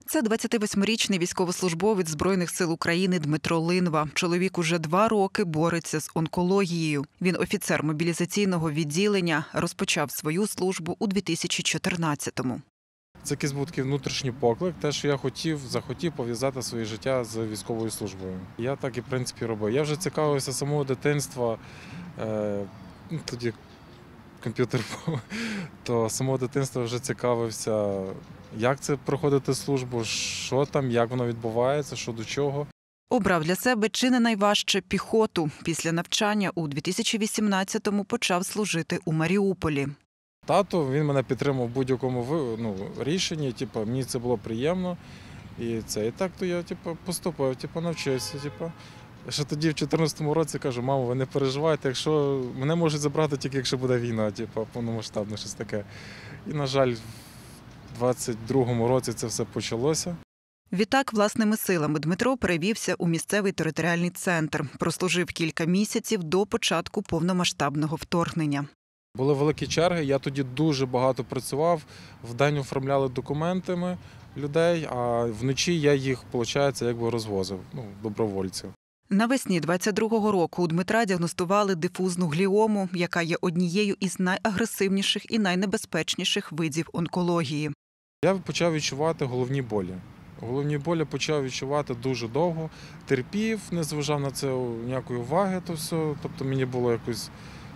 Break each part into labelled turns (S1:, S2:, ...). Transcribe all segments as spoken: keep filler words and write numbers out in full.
S1: Це двадцятивосьмирічний військовослужбовець Збройних сил України Дмитро Линва. Чоловік уже два роки бореться з онкологією. Він офіцер мобілізаційного відділення, розпочав свою службу у дві тисячі чотирнадцятому.
S2: Це якийсь був такий внутрішній поклик, те, що я хотів, захотів пов'язати своє життя з військовою службою. Я так і, в принципі, робив. Я вже цікавився з самого дитинства, е, тоді комп'ютер був, то з самого дитинства вже цікавився, як це проходити службу, що там, як воно відбувається, що до чого.
S1: Обрав для себе чи не найважче піхоту. Після навчання у дві тисячі вісімнадцятому почав служити у Маріуполі.
S2: Тато, він мене підтримав в будь-якому ну, рішенні, типу, мені це було приємно. І це і так то я типу, поступив, типу, навчився. Типу. Ще тоді, в дві тисячі чотирнадцятому році, кажу, мамо, ви не переживайте, якщо мене можуть забрати тільки, якщо буде війна, типу, повномасштабна, щось таке. І, на жаль, в двадцять другому році це все почалося.
S1: Відтак, власними силами Дмитро перевівся у місцевий територіальний центр. Прослужив кілька місяців до початку повномасштабного вторгнення.
S2: Були великі черги, я тоді дуже багато працював, вдень оформляли документами людей, а вночі я їх, виходить, якби розвозив, ну, добровольців.
S1: Навесні двадцять другого року у Дмитра діагностували дифузну гліому, яка є однією із найагресивніших і найнебезпечніших видів онкології.
S2: Я почав відчувати головні болі. Головні болі почав відчувати дуже довго, терпів, не зважав на це ніякої уваги, то все, тобто мені було якось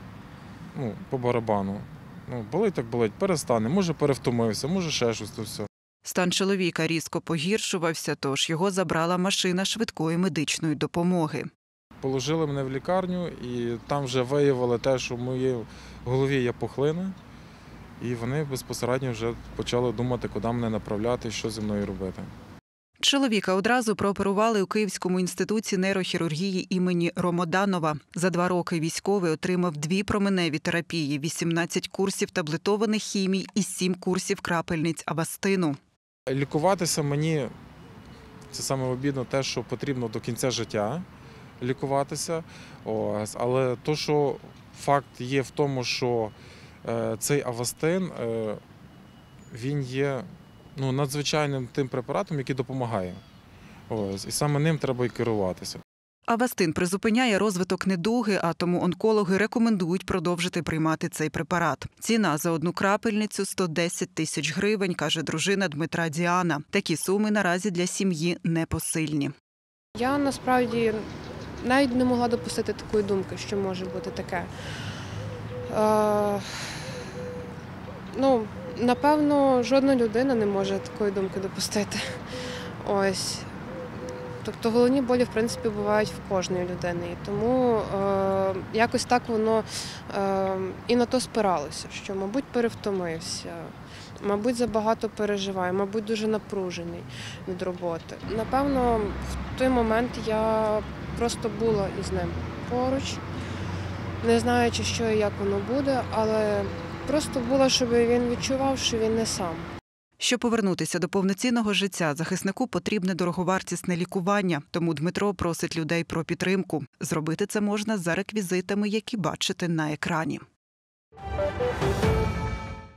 S2: ну, по барабану. Ну, болить так болить, перестане, може перевтомився, може ще щось, то все.
S1: Стан чоловіка різко погіршувався, тож його забрала машина швидкої медичної допомоги.
S2: Положили мене в лікарню і там вже виявили те, що в моїй голові є пухлина. І вони безпосередньо вже почали думати, куди мене направляти, що зі мною робити.
S1: Чоловіка одразу прооперували у Київському інституті нейрохірургії імені Ромоданова. За два роки військовий отримав дві променеві терапії, вісімнадцять курсів таблетованих хімій і сім курсів крапельниць Авастину.
S2: Лікуватися мені, це саме обідно те, що потрібно до кінця життя лікуватися. Ось. Але то, що факт є в тому, що цей Авастин, він є ну, надзвичайним тим препаратом, який допомагає. Ось. І саме ним треба і керуватися.
S1: Авастин призупиняє розвиток недуги, а тому онкологи рекомендують продовжити приймати цей препарат. Ціна за одну крапельницю – сто десять тисяч гривень, каже дружина Дмитра Діана. Такі суми наразі для сім'ї непосильні.
S3: Я насправді навіть не могла допустити такої думки, що може бути таке. Е, ну, напевно, жодна людина не може такої думки допустити. Ось. Тобто головні болі, в принципі, бувають в кожної людини. І тому е, якось так воно е, і на то спиралося, що, мабуть, перевтомився, мабуть, забагато переживає, мабуть, дуже напружений від роботи. Напевно, в той момент я просто була із ним поруч, не знаючи, що і як воно буде, але просто була, щоб він відчував, що він не сам.
S1: Щоб повернутися до повноцінного життя, захиснику потрібне дороговартісне лікування, тому Дмитро просить людей про підтримку. Зробити це можна за реквізитами, які бачите на екрані.